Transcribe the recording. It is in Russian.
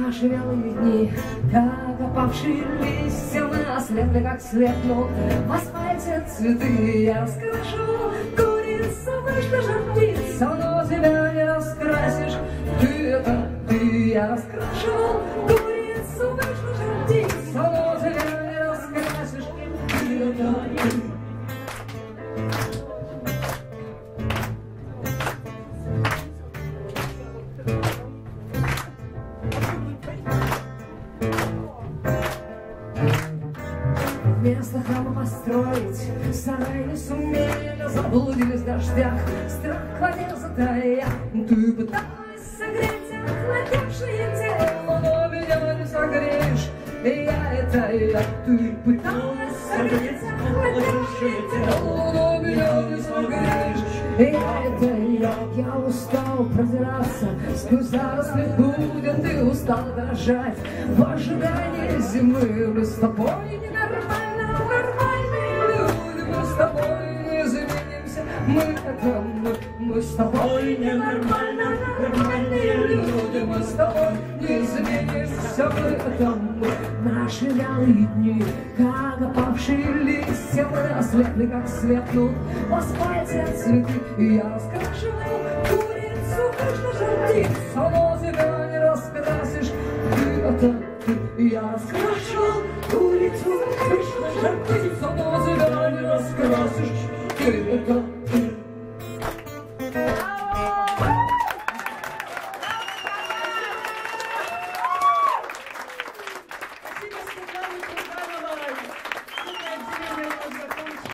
наши вялые дни, как опавшие листья, мы ослепли, как слепнут в асфальте цветы. Я раскрашу, курица вышла жар-птица, но тебя не раскрасишь, ты это ты. Я раскрашу, курица вышла жар-птица, но тебя не раскрасишь, ты это ты. Вместо храма построить сарай не сумели, заблудились в дождях, страх в воде затая. Ты пыталась согреть охладевшее тело, но меня не согреешь, я это я. Ты пыталась согреть охладевшее тело, но меня не согреешь, я это я. Я устал продираться сквозь заросли будем, ты устал дрожать в ожидании зимы. Мы с тобой ненормально, нормальные люди, мы с тобой не изменимся, мы это мы с тобой ненормально, нормальные люди, мы с тобой не изменимся, мы это мы. Наши вялые дни, как опавшие листья, мы ослепли, как светнут в асфальте цветы. И я раскрашиваю курицу, вышла жар-птица, но тебя не раскрасишь, ты это ты. И я раскрашиваю курицу, вышла жар-птица, но тебя не раскрасишь, ты это